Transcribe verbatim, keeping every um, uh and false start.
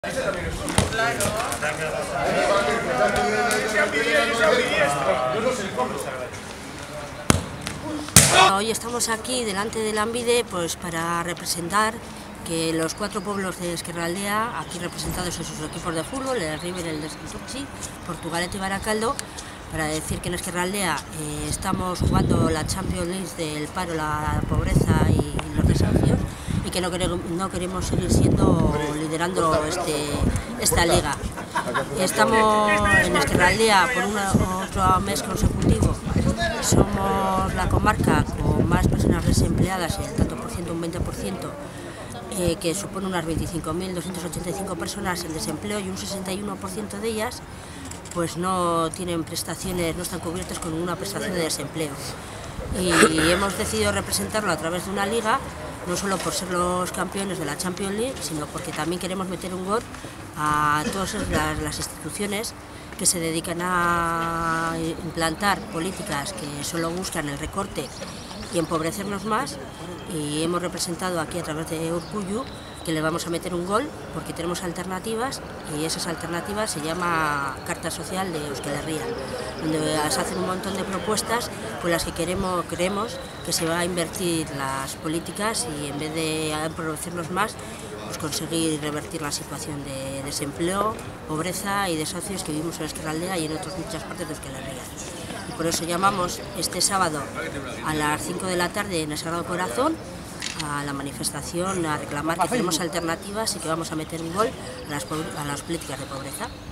Hoy estamos aquí delante del Lanbide pues, para representar que los cuatro pueblos de Ezkerraldea, aquí representados en sus equipos de fútbol, el River, el Santurtzi, Portugalete y Barakaldo, para decir que en Ezkerraldea eh, estamos jugando la Champions League del paro, la pobreza y los desafíos, y que no queremos, no queremos seguir siendo liderando este, esta liga. Estamos en Ezkerraldea por una, otro mes consecutivo. Somos la comarca con más personas desempleadas, el tanto por ciento, un veinte por ciento, eh, que supone unas veinticinco mil doscientas ochenta y cinco personas en desempleo, y un sesenta y uno por ciento de ellas pues no tienen prestaciones, no están cubiertas con una prestación de desempleo. Y hemos decidido representarlo a través de una liga, no solo por ser los campeones de la Champions League, sino porque también queremos meter un gol a todas las, las instituciones que se dedican a implantar políticas que solo buscan el recorte y empobrecernos más, y hemos representado aquí a través de Urkullu que le vamos a meter un gol porque tenemos alternativas, y esas alternativas se llama Carta Social de Euskal Herria, donde se hacen un montón de propuestas con las que queremos, creemos que se va a invertir las políticas y en vez de empobrecernos más, pues conseguir revertir la situación de desempleo, pobreza y desahucios que vivimos en Ezkerraldea y en otras muchas partes de Euskal Herria. Y por eso llamamos este sábado a las cinco de la tarde en el Sagrado Corazón a la manifestación a reclamar que tenemos alternativas y que vamos a meter un gol a las, a las políticas de pobreza.